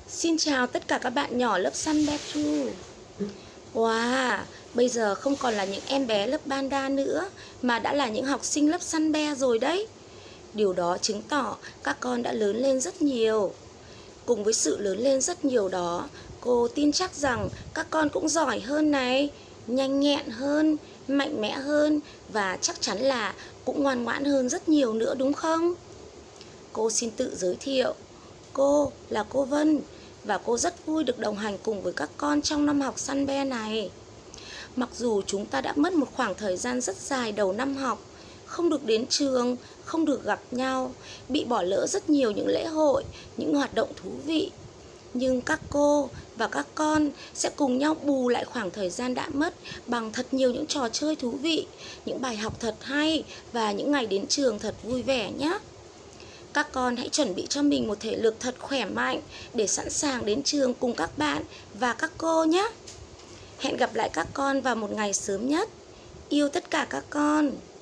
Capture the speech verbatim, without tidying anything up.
Xin chào tất cả các bạn nhỏ lớp Sunbe Two. Wow, bây giờ không còn là những em bé lớp Panda nữa, mà đã là những học sinh lớp Sunbe rồi đấy. Điều đó chứng tỏ các con đã lớn lên rất nhiều. Cùng với sự lớn lên rất nhiều đó, cô tin chắc rằng các con cũng giỏi hơn này, nhanh nhẹn hơn, mạnh mẽ hơn và chắc chắn là cũng ngoan ngoãn hơn rất nhiều nữa, đúng không? Cô xin tự giới thiệu. Cô là cô Vân và cô rất vui được đồng hành cùng với các con trong năm học Sunbe này. Mặc dù chúng ta đã mất một khoảng thời gian rất dài đầu năm học, không được đến trường, không được gặp nhau, bị bỏ lỡ rất nhiều những lễ hội, những hoạt động thú vị, nhưng các cô và các con sẽ cùng nhau bù lại khoảng thời gian đã mất bằng thật nhiều những trò chơi thú vị, những bài học thật hay và những ngày đến trường thật vui vẻ nhé. Các con hãy chuẩn bị cho mình một thể lực thật khỏe mạnh để sẵn sàng đến trường cùng các bạn và các cô nhé. Hẹn gặp lại các con vào một ngày sớm nhất. Yêu tất cả các con.